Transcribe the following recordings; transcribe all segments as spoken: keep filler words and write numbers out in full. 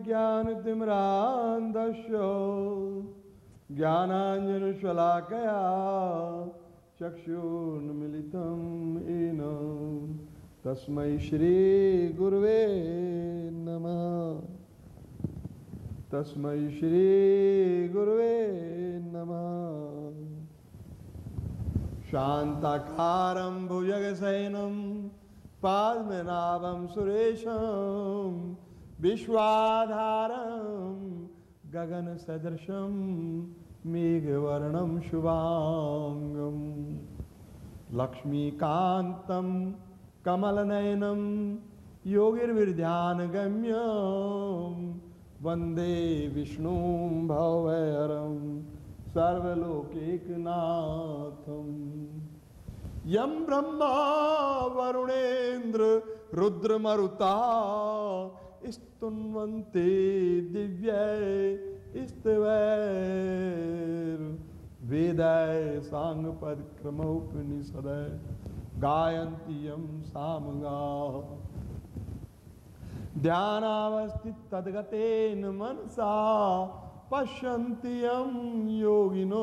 ज्ञानतिमिरान्धस्य ज्ञानाञ्जनशलाकया चक्षुर्मिलितं येन तस्मै श्रीगुरुवे नमः। तस्मै श्रीगुरुवे नमः। शान्ताकारं भुजगशयनं पद्मनाभं सुरेशं विश्वाधारं गगनसदृशं मेघवर्णं शुभांगं लक्ष्मीकान्तं कमलनयनं योगिर्विद्यानगम्यं वन्दे विष्णुं भवभयहरं सर्वलोकैकनाथं। यं ब्रह्मा वरुणेन्द्र रुद्रमरुता स्तुन्वन्ते दिव्यैस्तवैर्वेदैः साङ्गपदक्रमोपनिषदैः गायन्ति यं सामगाः। ध्यानावस्थिततद्गतेन मनसा पश्यन्ति यं योगिनो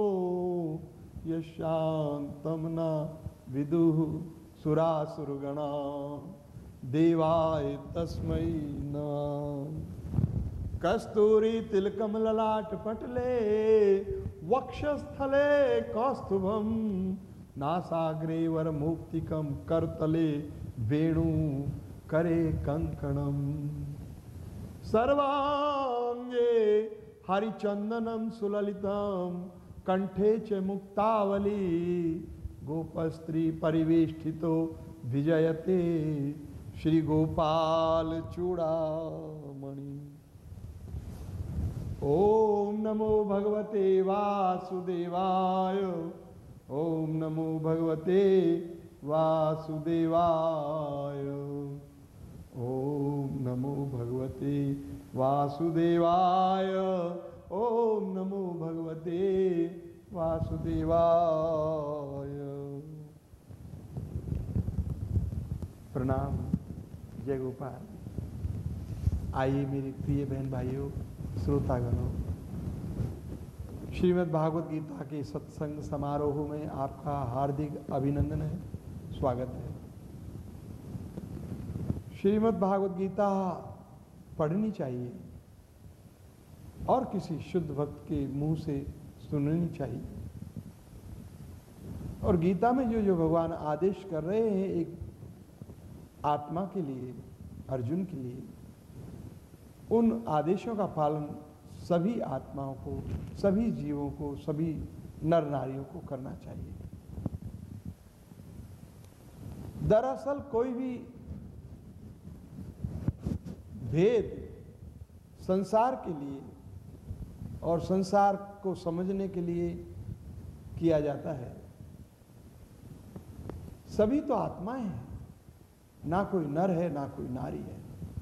यशान्तं न विदुः सुरासुरगणाः देवाय तस्मै नमः। कस्तूरी तिलकम ललाट पटले वक्षस्थले कौस्तुभं नासाग्रे वरमुक्तिकं करतले वेणु करे कंकणम सर्वांगे हरिचंदनम सुललितम कंठे च मुक्तावली गोपस्त्री परिवेष्टितो विजयते श्री गोपाल चूड़ामणि। ओम नमो भगवते वासुदेवाय। ओम नमो भगवते वासुदेवाय। ओम नमो भगवते वासुदेवाय। ओम नमो भगवते वासुदेवाय। प्रणाम। जय गोपाल। आइए मेरे प्रिय बहन भाइयों, श्रोतागणों, श्रीमद् भागवत गीता के सत्संग समारोह में आपका हार्दिक अभिनंदन है, स्वागत है। श्रीमद् भागवत गीता पढ़नी चाहिए और किसी शुद्ध भक्त के मुंह से सुननी चाहिए। और गीता में जो जो भगवान आदेश कर रहे हैं एक आत्मा के लिए, अर्जुन के लिए, उन आदेशों का पालन सभी आत्माओं को, सभी जीवों को, सभी नर नारियों को करना चाहिए। दरअसल कोई भी भेद संसार के लिए और संसार को समझने के लिए किया जाता है। सभी तो आत्माएं हैं, ना कोई नर है ना कोई नारी है,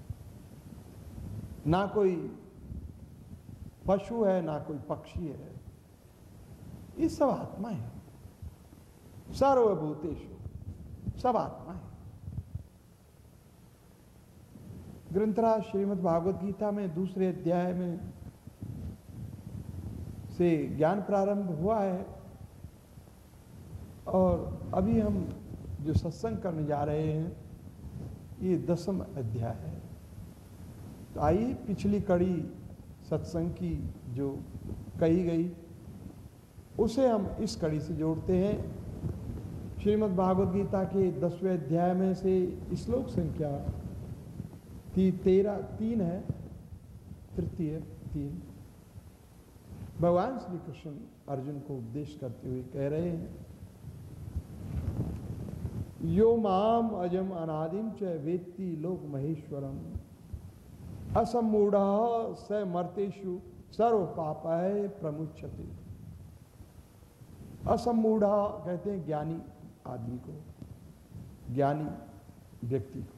ना कोई पशु है ना कोई पक्षी है। ये सब आत्माएं हैं। सर्वभूतेषु, सब आत्माएं। ग्रंथराज श्रीमद् भागवत गीता में दूसरे अध्याय में से ज्ञान प्रारंभ हुआ है और अभी हम जो सत्संग करने जा रहे हैं ये दसम अध्याय है। तो आइए पिछली कड़ी सत्संग की जो कही गई उसे हम इस कड़ी से जोड़ते हैं। श्रीमद् भागवत गीता के दसवें अध्याय में से श्लोक संख्या ती, तेरह तीन है, तृतीय तीन। भगवान श्री कृष्ण अर्जुन को उपदेश करते हुए कह रहे हैं, यो माम अजम अनादिम च वेत्ति लोक महेश्वरम असमूढ़ स मर्तेषु सर्व पापाय प्रमुच्यते। असमूढ़ कहते हैं ज्ञानी आदमी को, ज्ञानी व्यक्ति को।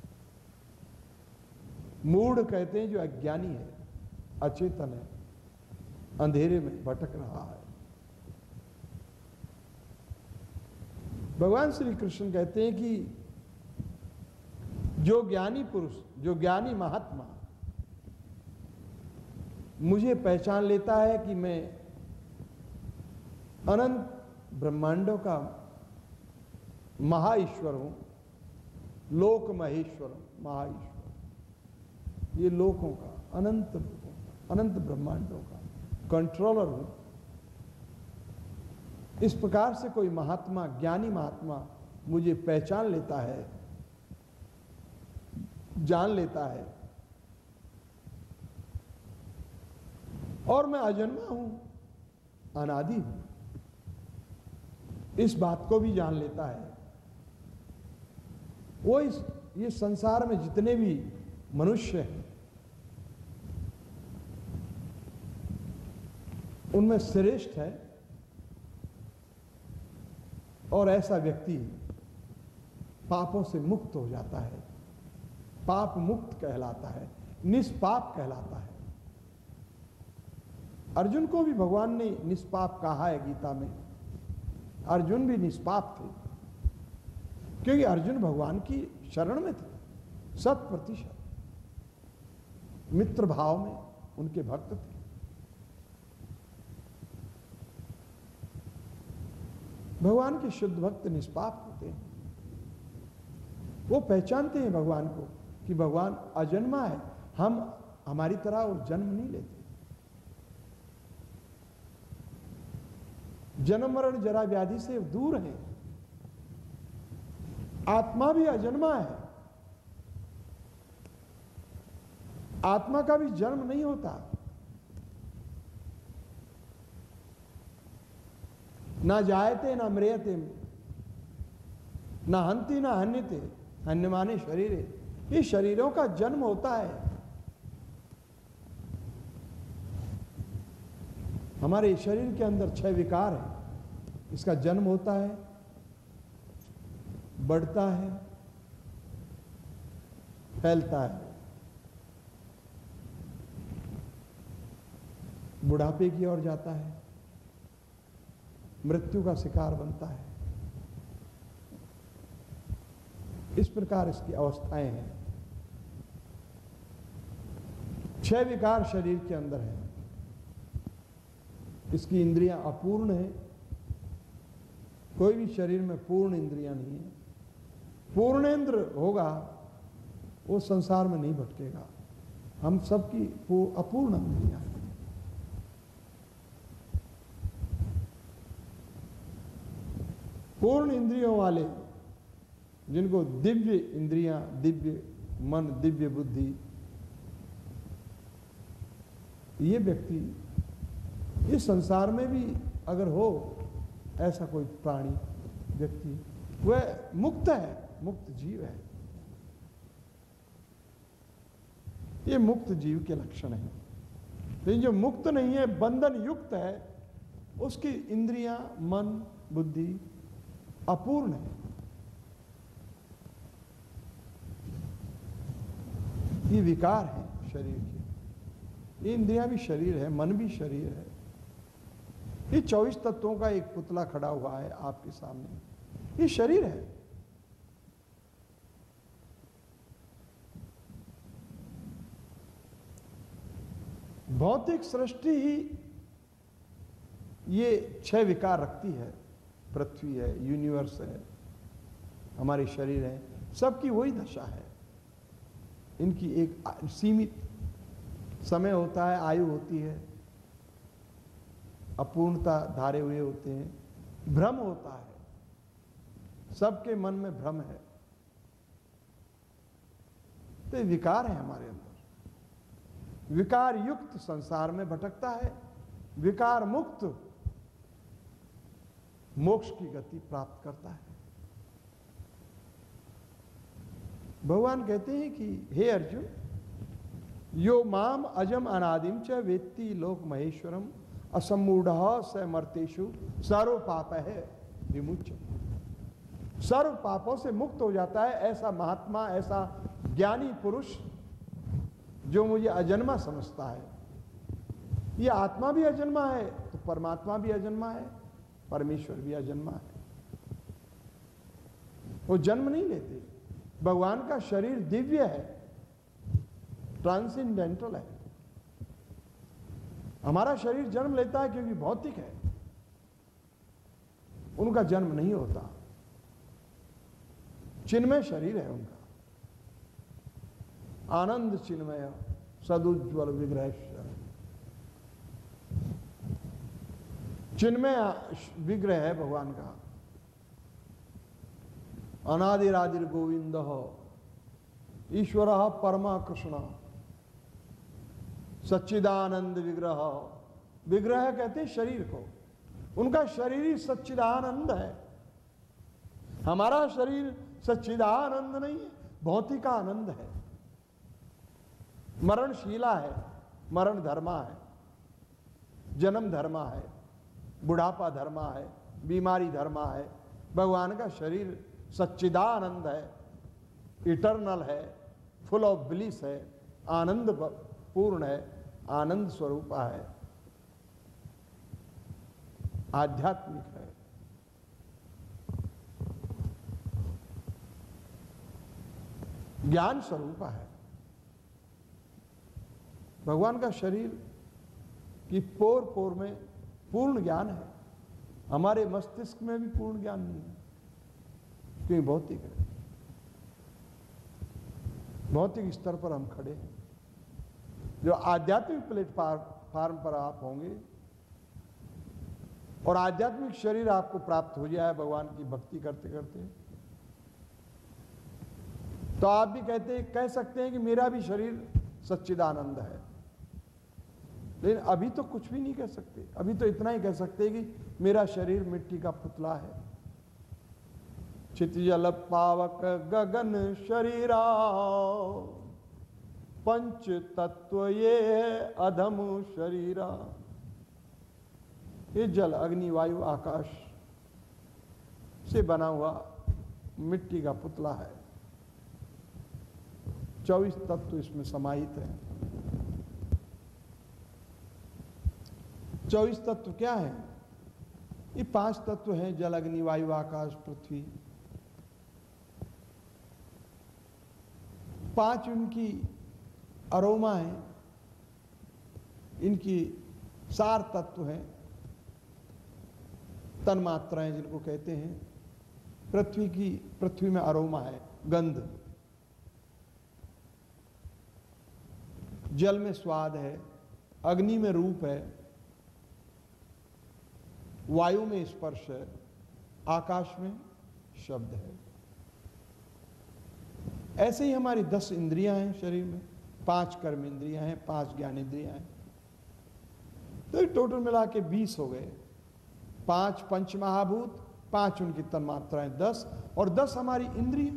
मूढ़ कहते हैं जो अज्ञानी है, अचेतन है, अंधेरे में भटक रहा है। भगवान श्री कृष्ण कहते हैं कि जो ज्ञानी पुरुष, जो ज्ञानी महात्मा मुझे पहचान लेता है कि मैं अनंत ब्रह्मांडों का महाईश्वर हूं, लोक महेश्वर, महाईश्वर, ये लोकों का, अनंत लोकों का, अनंत ब्रह्मांडों का कंट्रोलर हूं। इस प्रकार से कोई महात्मा, ज्ञानी महात्मा मुझे पहचान लेता है, जान लेता है, और मैं अजन्मा हूं, अनादि हूं, इस बात को भी जान लेता है। वो इस ये संसार में जितने भी मनुष्य हैं उनमें श्रेष्ठ है, और ऐसा व्यक्ति पापों से मुक्त हो जाता है, पाप मुक्त कहलाता है, निष्पाप कहलाता है। अर्जुन को भी भगवान ने निष्पाप कहा है गीता में। अर्जुन भी निष्पाप थे, क्योंकि अर्जुन भगवान की शरण में थे, शत प्रतिशत मित्र भाव में उनके भक्त थे। भगवान के शुद्ध भक्त निष्पाप होते हैं, वो पहचानते हैं भगवान को कि भगवान अजन्मा है, हम हमारी तरह और जन्म नहीं लेते, जन्म मरण जरा व्याधि से दूर है, आत्मा भी अजन्मा है, आत्मा का भी जन्म नहीं होता, ना जायते ना म्रियते, ना हंति ना हन्यते, हन्यमाने शरीरे, ये शरीरों का जन्म होता है। हमारे शरीर के अंदर छह विकार है, इसका जन्म होता है, बढ़ता है, फैलता है, बुढ़ापे की ओर जाता है, मृत्यु का शिकार बनता है। इस प्रकार इसकी अवस्थाएं हैं। छह विकार शरीर के अंदर है, इसकी इंद्रियां अपूर्ण है, कोई भी शरीर में पूर्ण इंद्रियां नहीं है। पूर्णेंद्र होगा वो संसार में नहीं भटकेगा, हम सबकी अपूर्ण इंद्रियां हैं। पूर्ण इंद्रियों वाले, जिनको दिव्य इंद्रियां, दिव्य मन, दिव्य बुद्धि, ये व्यक्ति इस संसार में भी अगर हो ऐसा कोई प्राणी व्यक्ति, वह मुक्त है, मुक्त जीव है। ये मुक्त जीव के लक्षण है। लेकिन जो मुक्त नहीं है, बंधन युक्त है, उसकी इंद्रियां, मन, बुद्धि अपूर्ण है। ये विकार है शरीर के। ये इंद्रियां भी शरीर है, मन भी शरीर है। ये चौबीस तत्वों का एक पुतला खड़ा हुआ है आपके सामने, ये शरीर है। भौतिक सृष्टि ही ये छह विकार रखती है। पृथ्वी है, यूनिवर्स है, हमारे शरीर है, सबकी वही दशा है। इनकी एक सीमित समय होता है, आयु होती है, अपूर्णता धारे हुए होते हैं, भ्रम होता है, सबके मन में भ्रम है। तो विकार है हमारे अंदर। विकार युक्त संसार में भटकता है, विकार मुक्त मोक्ष की गति प्राप्त करता है। भगवान कहते हैं कि हे अर्जुन, यो माम अजम अनादिम च वेत्ति लोक महेश्वरम असमूढ़ स मर्तेषु सर्व पाप है विमुच्य। सर्व पापों से मुक्त हो जाता है ऐसा महात्मा, ऐसा ज्ञानी पुरुष जो मुझे अजन्मा समझता है। ये आत्मा भी अजन्मा है तो परमात्मा भी अजन्मा है, परमेश्वर भी अजन्मा है। वो जन्म नहीं लेते। भगवान का शरीर दिव्य है, ट्रांसेंडेंटल है, हमारा शरीर जन्म लेता है क्योंकि भौतिक है, उनका जन्म नहीं होता, चिन्मय शरीर है उनका, आनंद चिन्मय सदुज्वल विग्रह, चिन्मय विग्रह है भगवान का। अनादिरादिर गोविंद ईश्वर परमा कृष्ण सच्चिदानंद विग्रह, विग्रह कहते हैं शरीर को, उनका शरीर ही सच्चिदानंद है। हमारा शरीर सच्चिदानंद नहीं है, भौतिक आनंद है, मरणशीला है, मरण धर्मा है, जन्म धर्मा है, बुढ़ापा धर्मा है, बीमारी धर्मा है। भगवान का शरीर सच्चिदानंद है, इटर्नल है, फुल ऑफ ब्लिस है, आनंद पूर्ण है, आनंद स्वरूप है, आध्यात्मिक है। ज्ञान स्वरूप है। भगवान का शरीर की पोर पोर में पूर्ण ज्ञान है, हमारे मस्तिष्क में भी पूर्ण ज्ञान नहीं है, क्योंकि भौतिक है। भौतिक स्तर पर हम खड़े हैं। जो आध्यात्मिक प्लेटफॉर्म पर आप होंगे और आध्यात्मिक शरीर आपको प्राप्त हो जाए भगवान की भक्ति करते करते, तो आप भी कहते कह सकते हैं कि मेरा भी शरीर सच्चिदानंद है। लेकिन अभी तो कुछ भी नहीं कह सकते, अभी तो इतना ही कह सकते कि मेरा शरीर मिट्टी का पुतला है। चितजल पावक गगन शरीरा, पंच तत्व ये अधम शरीरा। ये जल अग्नि वायु आकाश से बना हुआ मिट्टी का पुतला है। चौबीस तत्व इसमें समाहित है। चौबीस तत्व क्या है? ये पांच तत्व हैं, जल अग्नि वायु आकाश पृथ्वी। पांच उनकी अरोमा है, इनकी सार तत्व हैं, तन्मात्राएं जिनको कहते हैं। पृथ्वी की पृथ्वी में अरोमा है, गंध। जल में स्वाद है, अग्नि में रूप है, वायु में स्पर्श है, आकाश में शब्द है। ऐसे ही हमारी दस इंद्रियां हैं शरीर में, पांच कर्म इंद्रियां हैं, पांच ज्ञान इंद्रियां हैं, तो टोटल मिला के बीस हो गए। पांच पंच महाभूत, पांच उनकी तन्मात्राएं दस, और दस हमारी इंद्रिय।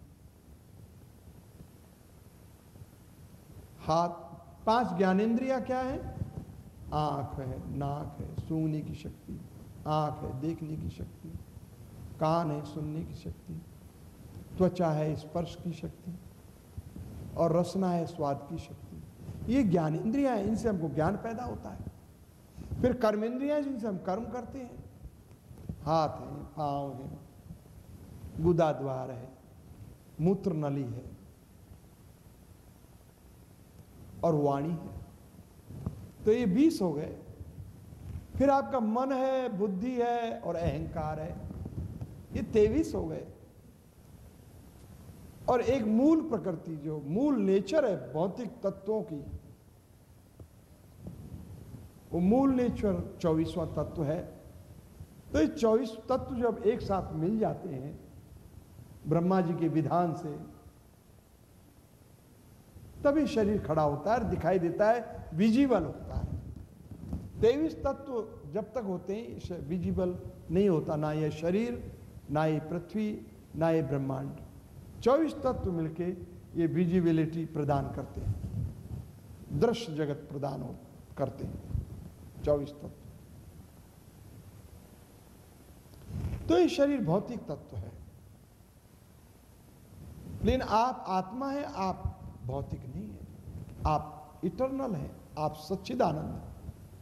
हाथ, पांच ज्ञानेंद्रियां क्या है? आंख है, नाक है, सूंघने की शक्ति, आंख है देखने की शक्ति, कान है सुनने की शक्ति, त्वचा है स्पर्श की शक्ति, और रसना है स्वाद की शक्ति। ये ज्ञानेंद्रियां हैं, इनसे हमको ज्ञान पैदा होता है। फिर कर्मेंद्रियां हैं जिनसे हम कर्म करते हैं। हाथ है, पांव है, गुदा द्वार है, मूत्र नली है, और वाणी है। तो ये बीस हो गए। फिर आपका मन है, बुद्धि है और अहंकार है, ये तेईस हो गए। और एक मूल प्रकृति, जो मूल नेचर है भौतिक तत्वों की, वो मूल नेचर चौबीसवां तत्व है। तो ये चौबीस तत्व जब एक साथ मिल जाते हैं ब्रह्मा जी के विधान से, तभी शरीर खड़ा होता है, दिखाई देता है, विजिबल होता है। तेईस तत्व जब तक होते हैं विजिबल नहीं होता, ना ये शरीर, ना ये पृथ्वी, ना ये ब्रह्मांड। चौबीस तत्व मिलके ये विजिबिलिटी प्रदान करते हैं, दृश्य जगत प्रदान हो करते हैं चौबीस तत्व। तो ये शरीर भौतिक तत्व है, लेकिन आप आत्मा है, आप भौतिक नहीं है, आप इटर्नल हैं, आप सच्चिदानंद हैं।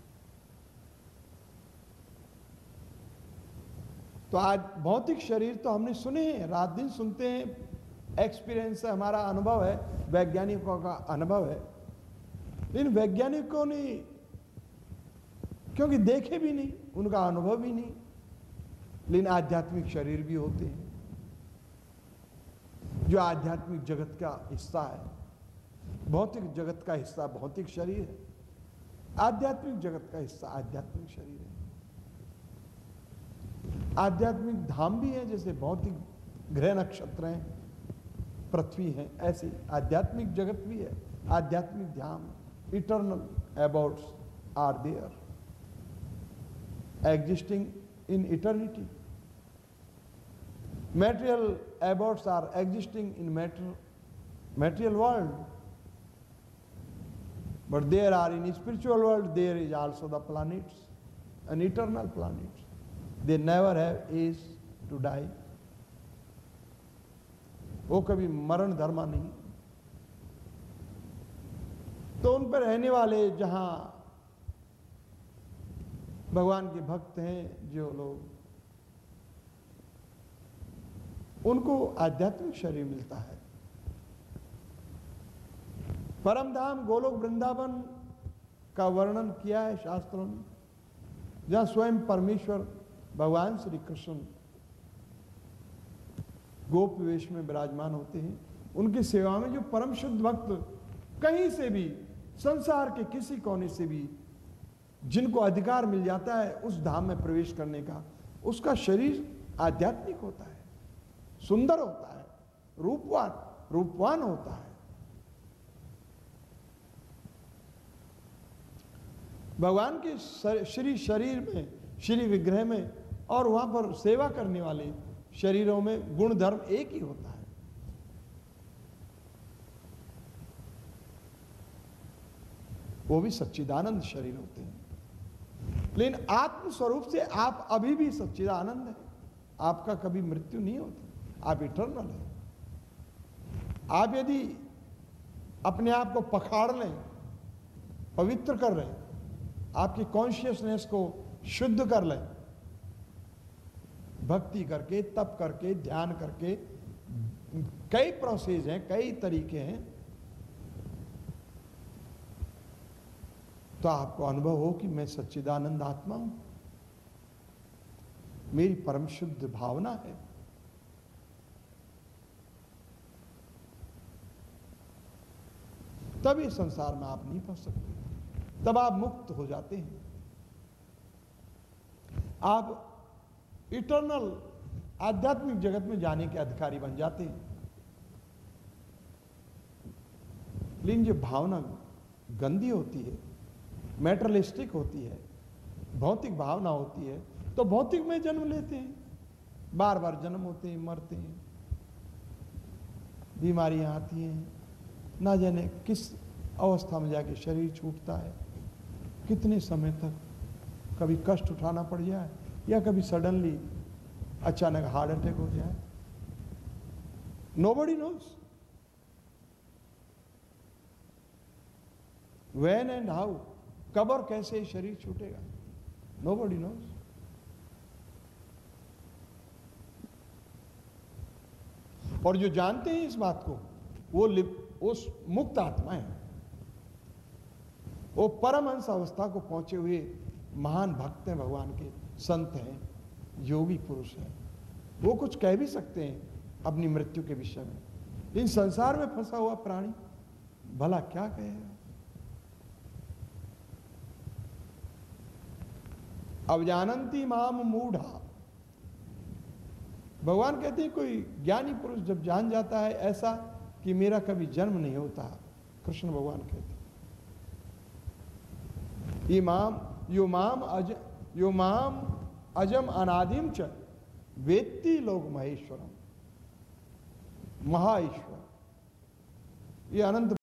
तो आज भौतिक शरीर तो हमने सुने हैं, रात दिन सुनते हैं, एक्सपीरियंस है, हमारा अनुभव है, वैज्ञानिकों का अनुभव है। लेकिन वैज्ञानिकों ने क्योंकि देखे भी नहीं, उनका अनुभव भी नहीं। लेकिन आध्यात्मिक शरीर भी होते हैं जो आध्यात्मिक जगत का हिस्सा है। भौतिक जगत का हिस्सा भौतिक शरीर है, आध्यात्मिक जगत का हिस्सा आध्यात्मिक शरीर है। आध्यात्मिक धाम भी है, जैसे भौतिक ग्रह नक्षत्र हैं, पृथ्वी है, ऐसे आध्यात्मिक जगत भी है, आध्यात्मिक धाम। Eternal abodes are there existing in eternity. material abodes are existing in matter, material world, but there are in spiritual world there is also the planets, an eternal planets. They never have age to die. वो कभी मरण धर्मा नहीं। तो उन पर रहने वाले जहां भगवान के भक्त हैं जो लोग, उनको आध्यात्मिक शरीर मिलता है। परम धाम गोलोक वृंदावन का वर्णन किया है शास्त्रों ने, जहां स्वयं परमेश्वर भगवान श्री कृष्ण गोप वेश में विराजमान होते हैं। उनकी सेवा में जो परम शुद्ध भक्त कहीं से भी, संसार के किसी कोने से भी जिनको अधिकार मिल जाता है उस धाम में प्रवेश करने का, उसका शरीर आध्यात्मिक होता है, सुंदर होता है, रूपवान रूपवान होता है। भगवान के श्री शरीर में, श्री विग्रह में और वहां पर सेवा करने वाले शरीरों में गुण धर्म एक ही होता है। वो भी सच्चिदानंद शरीर होते हैं। लेकिन आत्म स्वरूप से आप अभी भी सच्चिदानंद है। आपका कभी मृत्यु नहीं होती, आप इटर्नल हैं। आप यदि अपने आप को पखाड़ लें, पवित्र कर लें, आपकी कॉन्शियसनेस को शुद्ध कर लें, भक्ति करके, तप करके, ध्यान करके, कई प्रोसेस हैं, कई तरीके हैं, तो आपको अनुभव हो कि मैं सच्चिदानंद आत्मा हूं, मेरी परम शुद्ध भावना है। तब इस संसार में आप नहीं फंस सकते, तब आप मुक्त हो जाते हैं। आप इटर्नल आध्यात्मिक जगत में जाने के अधिकारी बन जाते हैं। लेकिन जो भावना गंदी होती है, मैटरलिस्टिक होती है, भौतिक भावना होती है, तो भौतिक में जन्म लेते हैं, बार बार जन्म होते हैं, मरते हैं, बीमारियां आती हैं, ना जाने किस अवस्था में जाके शरीर छूटता है, कितने समय तक कभी कष्ट उठाना पड़ जाए या कभी सडनली अचानक हार्ट अटैक हो जाए। Nobody knows when and how, कब और कैसे शरीर छूटेगा, नोबडी नोज। और जो जानते हैं इस बात को, वो उस मुक्त आत्मा है, वो परमहंस अवस्था को पहुंचे हुए महान भक्त हैं, भगवान के संत हैं, योगी पुरुष हैं। वो कुछ कह भी सकते हैं अपनी मृत्यु के विषय में, लेकिन संसार में फंसा हुआ प्राणी भला क्या कहेगा। अब जानंती माम मूढ़ा, भगवान कहते हैं कोई ज्ञानी पुरुष जब जान जाता है ऐसा कि मेरा कभी जन्म नहीं होता, कृष्ण भगवान कहते ये माम यो माम अज यो माम अजम अनादिम च वेत्ति लोक महेश्वरम, महाईश्वर, ये अनंत